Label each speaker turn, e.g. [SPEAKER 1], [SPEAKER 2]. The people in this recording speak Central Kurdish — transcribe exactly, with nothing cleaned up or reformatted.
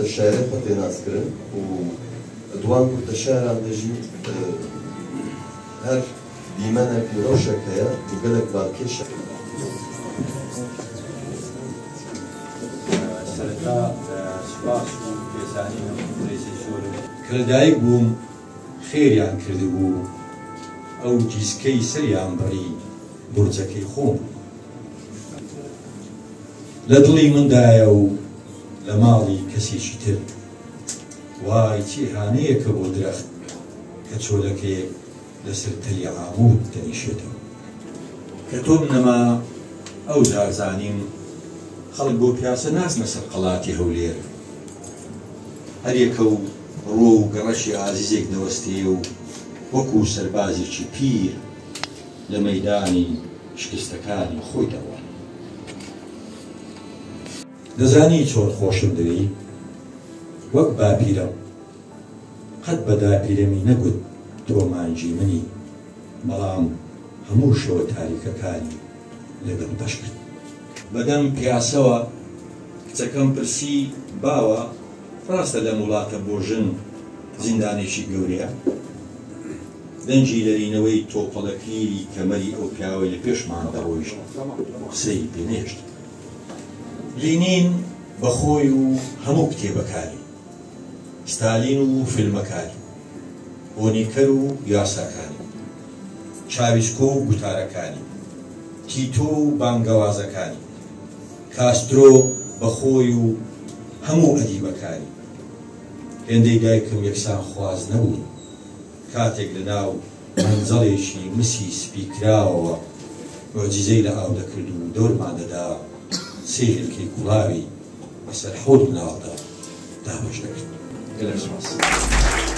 [SPEAKER 1] کورتە شارێ خۆتێ ناسکردن و دوان کورتە شاران دەژی هەر دیمەنێک مرۆشێک هەیە و گەلێک باڵکێش
[SPEAKER 2] سەرەتا سوپاس و پێزانی ڕێزی زۆرم کە لەدایک بووم خێریان کردبوو ئەو جیسکەی سەریان بڕی بورجەکەی خۆم لە دڵی مندایە و لە ماڵی کەسێکی تر وای چێهانەیەکە بۆ درەخت کە چۆلەکەیەک لەسەر تەلی ئامود دەنیشێتەوە کە تۆم نەما ئەو زارزانیم خەڵک بۆ پیاسە ناچنە سەر قەڵاتی هەولێر هەرێکە و ڕۆ و گەڕەشی ئازیزێک دەوەستێ و وەکو سەربازێکی پیر لە مەیدانی شکستەکانی خۆی دەڕوە دەزانی چۆن خۆشم دەوێی وەک باپیرە قەت بە داپیرەمی نەگوت تۆ مانجی منی بەڵام هەموو شەوە تاریکەکانی لەگەڵ بەش کرد بەدەم پیاسەوە کچەکەم پرسی باوە ڕاستە لەم وڵاتە بۆ ژن زیندانێکی گەورەیە دەنجی لەرینەوەی تۆپەڵەکیری کەمەری ئەو پیاوەی لە پێشمان دەڕۆیشت قسەی پێنێشت لینین بەخۆی و هەموو کتێبەکاری ستالین و فیلمەکاری بۆنیکەر و یاساکانی چاویسکۆ و گوتارەکانی تیتۆ و بانگەوازەکانی کاسترۆ بەخۆی و هەموو ئەدیبەکانی هێندەی دایکم یەکسان خواز نەبوون کاتێک لە ناو منزەڵێکی مسی سپیکراوەوە مۆجیزەی لە ئاو دەکرد و دەورمان دەدا سێ هێلکەی کوڵاوی بەسەر حەوض مناڵدا دابەش دەکرد. گەلە سوپاس.